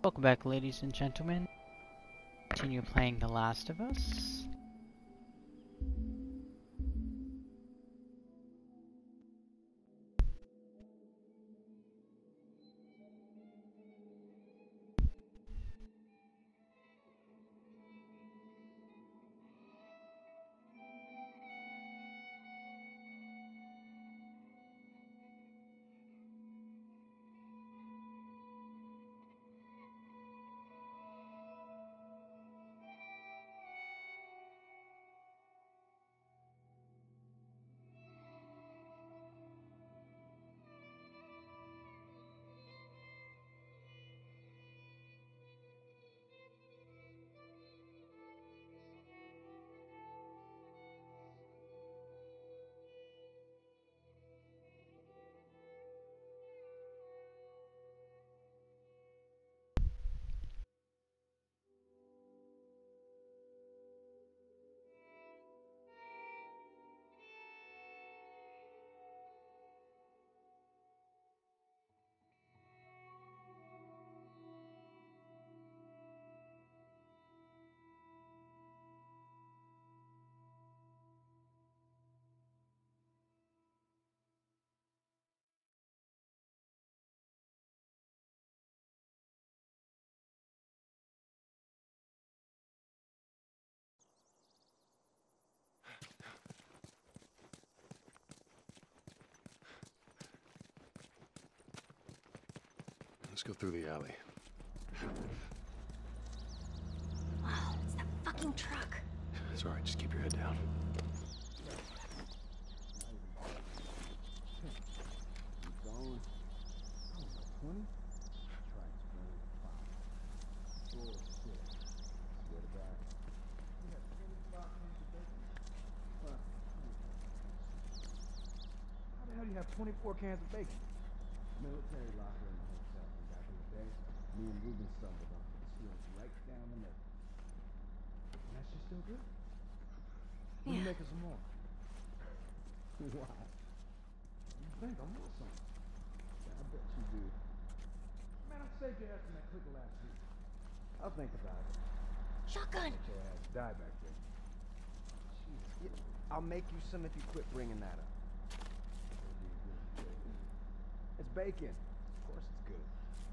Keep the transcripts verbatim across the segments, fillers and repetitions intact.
Welcome back, ladies and gentlemen. Continue playing The Last of Us. Let's go through the alley. Wow, it's that fucking truck. It's alright, just keep your head down. How the hell do you have twenty-four cans of bacon? Military locker in the hotel from back in the day. Me and Ruben stumbled on it. Sealed right down the middle. And that shit still good? When you Yeah. making some more? Why? You think I want some? Yeah, I bet you do. Man, I saved your ass from that clicker last week. I'll think about it. Shotgun. Let your ass die back there. Jesus. Yeah, I'll make you some if you quit bringing that up. It's bacon. Of course it's good.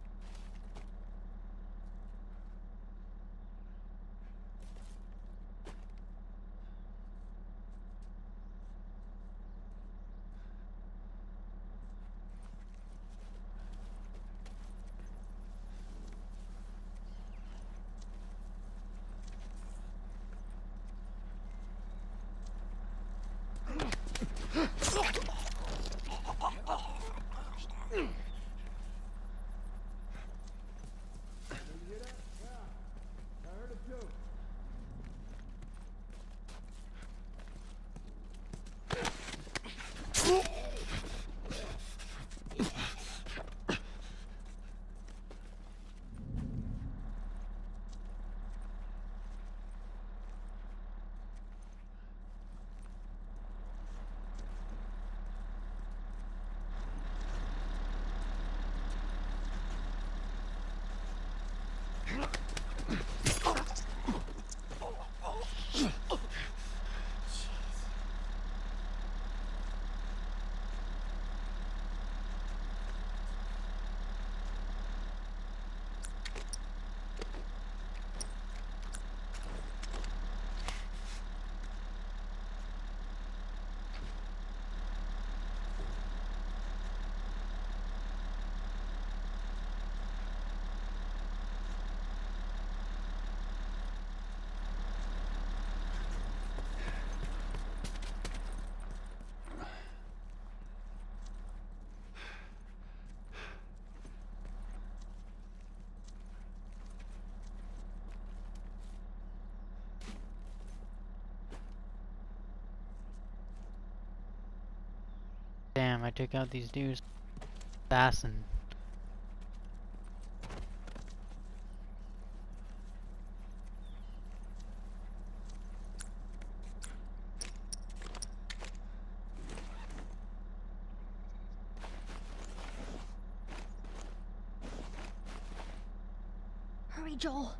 Damn, I took out these dudes fast and Hurry, Joel.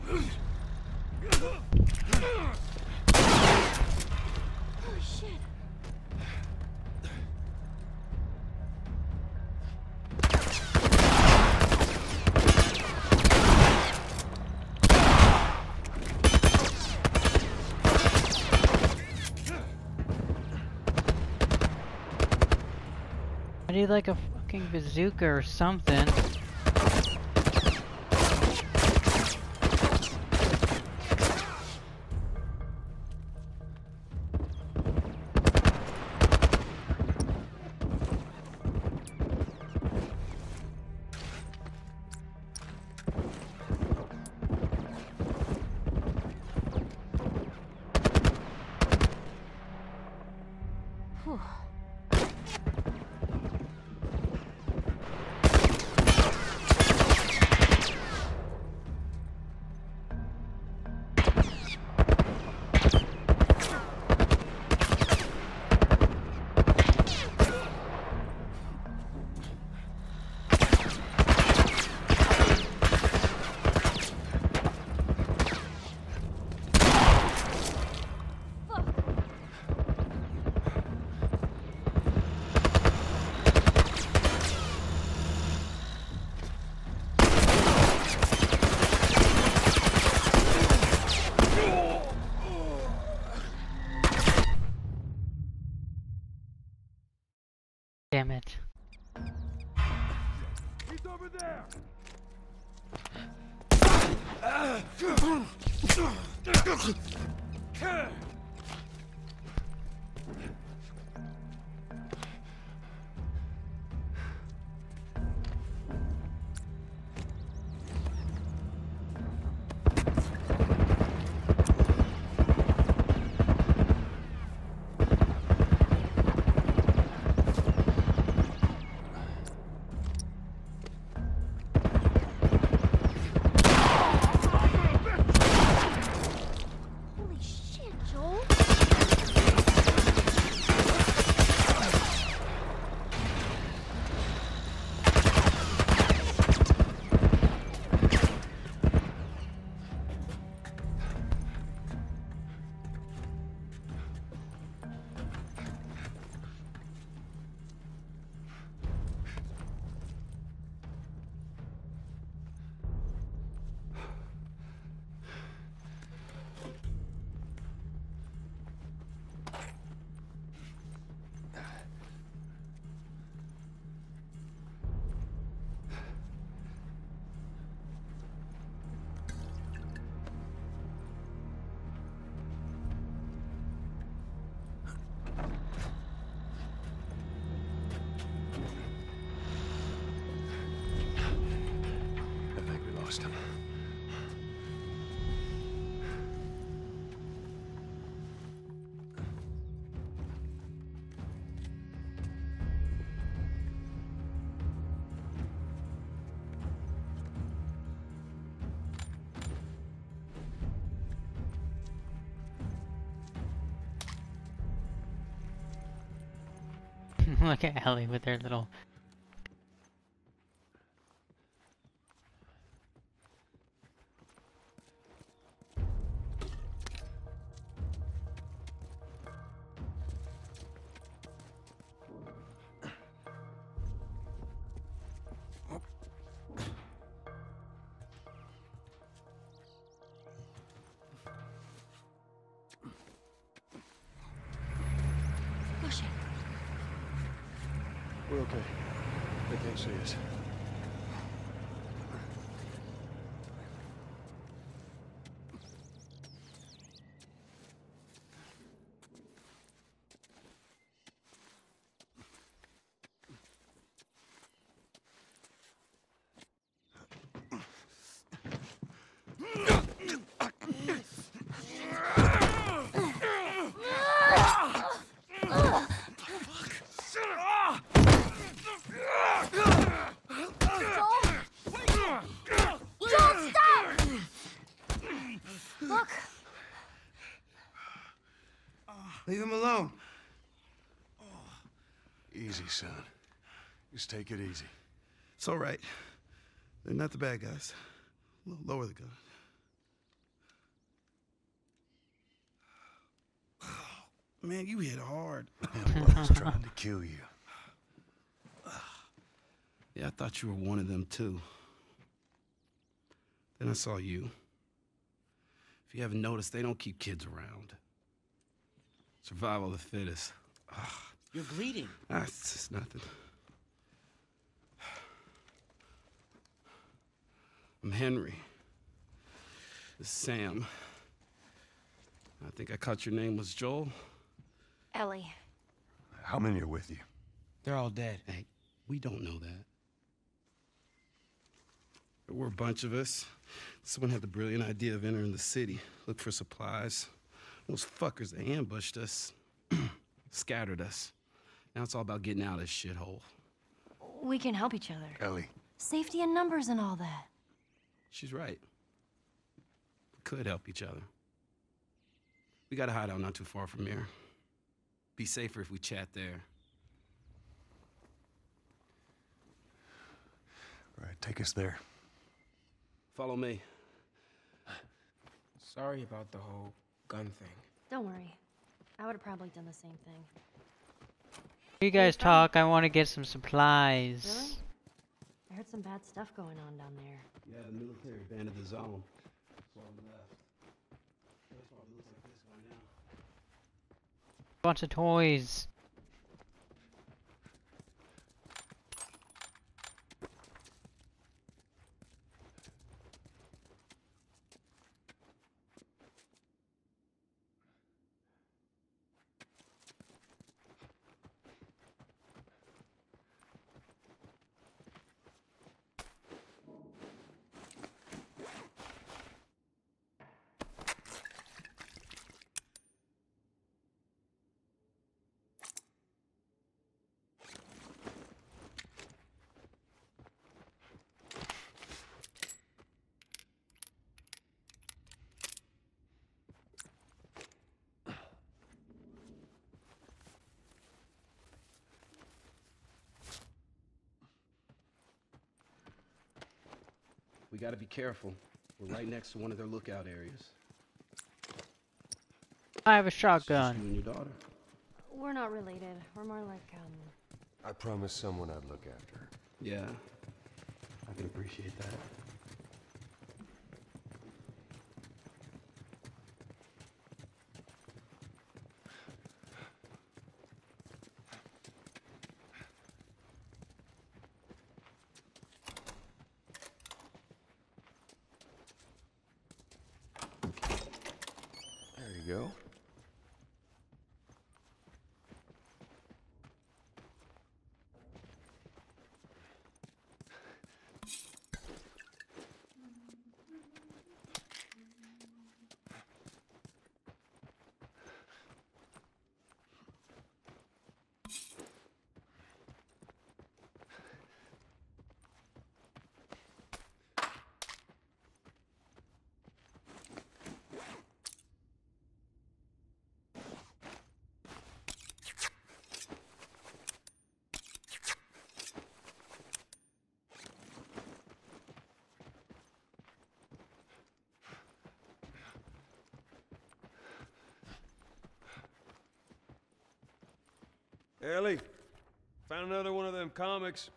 Holy shit. I need like a fucking bazooka or something. Whew. Damn it. He's over there! Holy shit, Joel. I think we lost him. Look at Ellie with her little... Oh shit. We're okay. They can't see us. Leave him alone. Easy, son. Just take it easy. It's all right. They're not the bad guys. L- Lower the gun. Man, you hit hard. Yeah, well, I was trying to kill you. Yeah, I thought you were one of them, too. Then I saw you. If you haven't noticed, they don't keep kids around. Survival of the fittest. Ugh. You're bleeding. Ah, it's just nothing. I'm Henry. This is Sam. I think I caught your name was Joel. Ellie. How many are with you? They're all dead. Hey, we don't know that. There were a bunch of us. Someone had the brilliant idea of entering the city, look for supplies. Those fuckers, they ambushed us, scattered us. Now it's all about getting out of this shithole. We can help each other. Ellie. Safety in numbers and all that. She's right. We could help each other. We got a hideout not too far from here. Be safer if we chat there. All right, take us there. Follow me. Sorry about the whole gun thing. Don't worry. I would have probably done the same thing. You guys talk, I want to get some supplies. Really? I heard some bad stuff going on down there. Yeah, the military abandoned the zone. That's why we left. That's why it looks like this right now. Bunch of toys. We gotta be careful. We're right next to one of their lookout areas. I have a It's just shotgun. you and your daughter. We're not related. We're more like, um... I promised someone I'd look after her. Yeah, I can appreciate that. There you go. Ellie, found another one of them comics.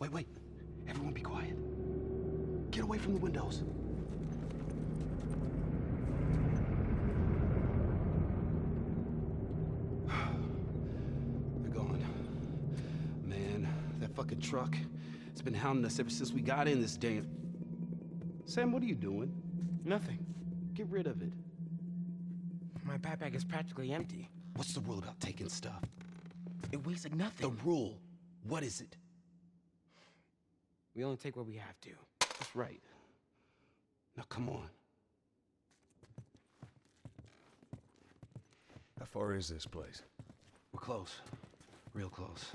Wait, wait. Everyone be quiet. Get away from the windows. They're gone. Man, that fucking truck, it's been hounding us ever since we got in this damn... Sam, what are you doing? Nothing. Get rid of it. My backpack is practically empty. What's the rule about taking stuff? It weighs like The nothing. rule. What is it? We only take what we have to. That's right. Now come on. How far is this place? We're close. Real close.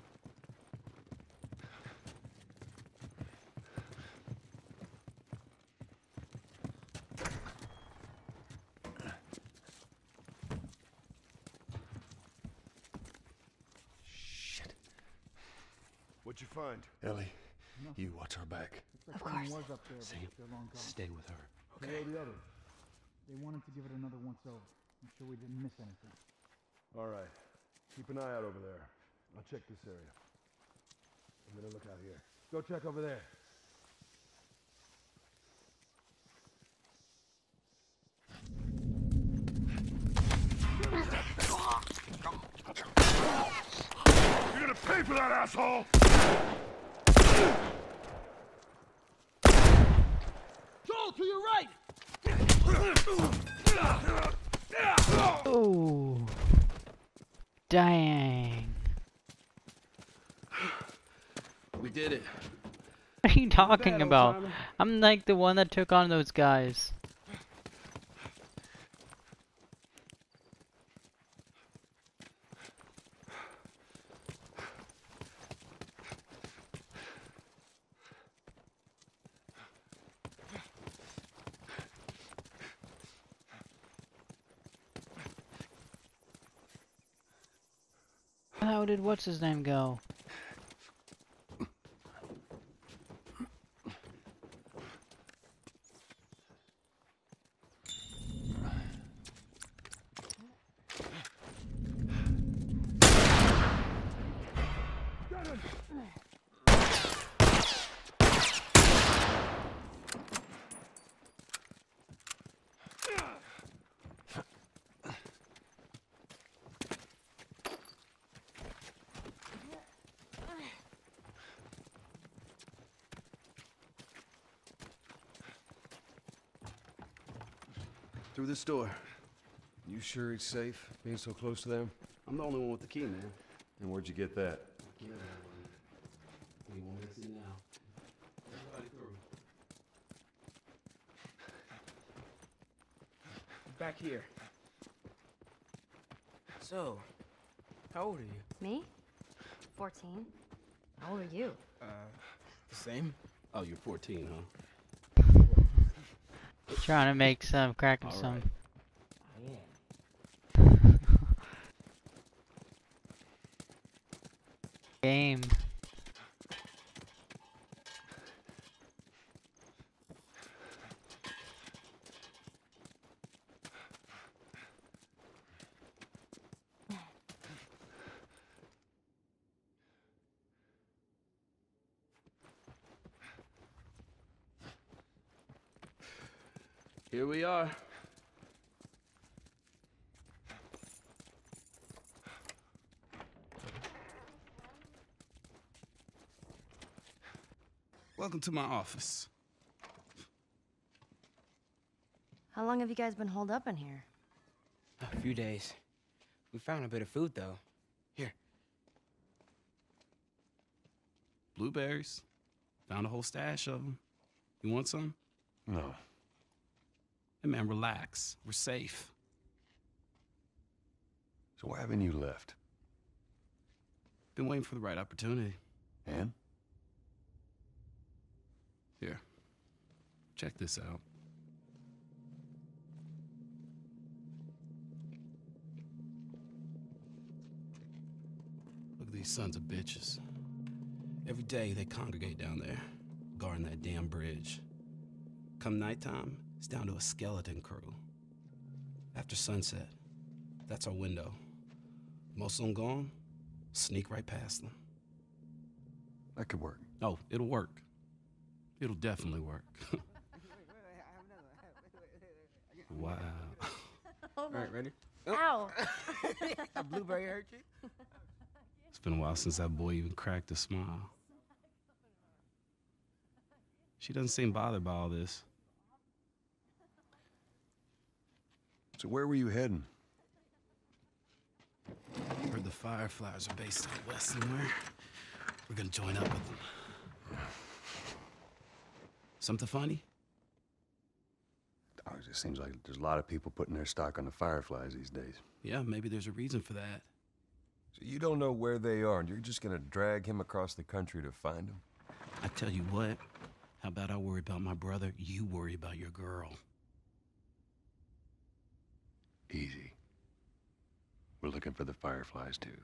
Shit. What'd you find? Ellie, you watch our back. Of course. Was up there, but Sam, they're long gone. stay with her. They owe the others. They wanted to give it another once over. I'm sure we didn't miss anything. All right. Keep an eye out over there. I'll check this area. I'm gonna look out here. Go check over there. You're gonna pay for that, asshole! Joel, to your right! Oh. Dang. We did it. What are you talking bad, about? old-timer. I'm like the one that took on those guys. How did what's his name go? Through this door. You sure it's safe, being so close to them? I'm the only one with the key, man. And where'd you get that? We won't miss it now. Everybody through. Back here. So, how old are you? Me? fourteen. How old are you? Uh, the same? Oh, you're fourteen, huh? Trying to make some, cracking All some. right. Oh, yeah. Game. Here we are. Welcome to my office. How long have you guys been holed up in here? A few days. We found a bit of food, though. Here. Blueberries. Found a whole stash of them. You want some? No. Hey, man, relax. We're safe. So why haven't you left? Been waiting for the right opportunity. And? Here. Check this out. Look at these sons of bitches. Every day they congregate down there, guarding that damn bridge. Come nighttime, it's down to a skeleton crew. After sunset, that's our window. Most of them gone, sneak right past them. That could work. Oh, it'll work. It'll definitely work. Wow. Oh All right, ready? Ow! A blueberry hurt you? It's been a while since that boy even cracked a smile. She doesn't seem bothered by all this. So where were you heading? Heard the Fireflies are based out west somewhere. We're gonna join up with them. Something funny? Oh, it just seems like there's a lot of people putting their stock on the Fireflies these days. Yeah, maybe there's a reason for that. So you don't know where they are, and you're just gonna drag him across the country to find them? I tell you what, how about I worry about my brother, you worry about your girl. Easy. We're looking for the Fireflies, too.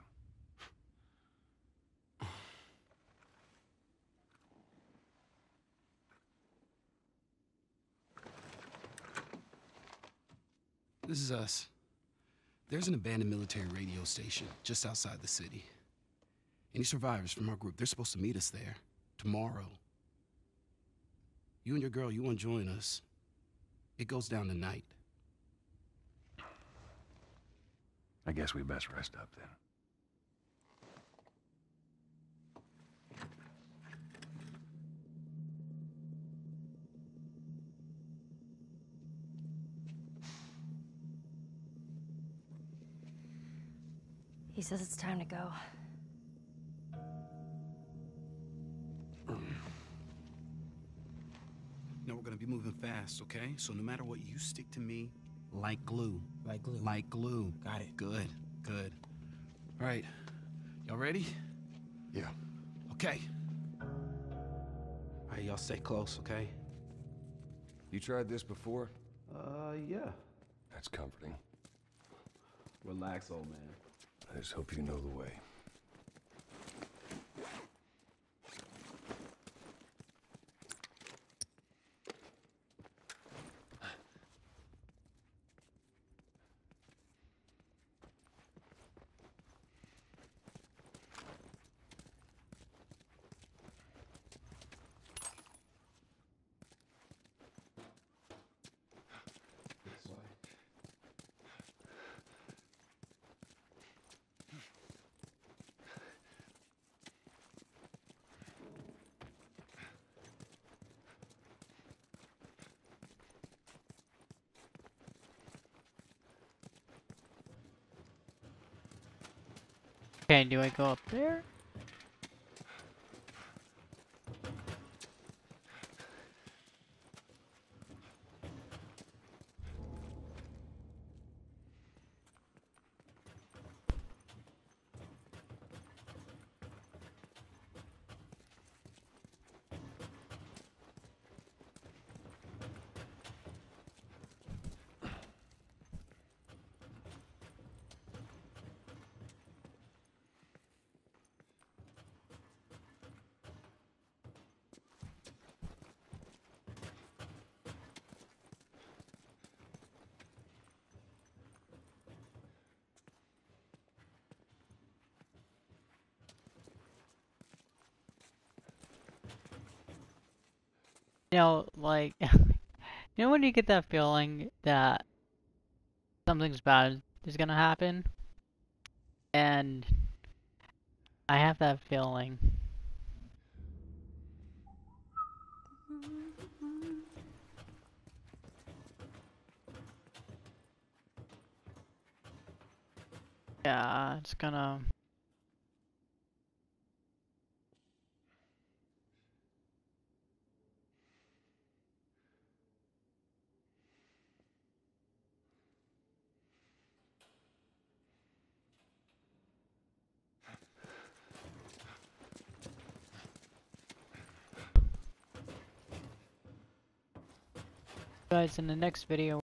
This is us. There's an abandoned military radio station just outside the city. Any survivors from our group, they're supposed to meet us there tomorrow. You and your girl, you want to join us. It goes down tonight. I guess we best rest up then. He says it's time to go. No, we're gonna be moving fast, okay? So no matter what, you stick to me like glue. Like glue. Like glue. Got it. Good, good. All right, y'all ready? Yeah. Okay. All right, y'all stay close, okay? You tried this before? Uh, yeah. That's comforting. Relax, old man. I just hope you know the way. This way. Okay, do I go up there? You know, like, you know when you get that feeling that something's bad is gonna happen? And I have that feeling. Yeah, it's gonna... Guys, in the next video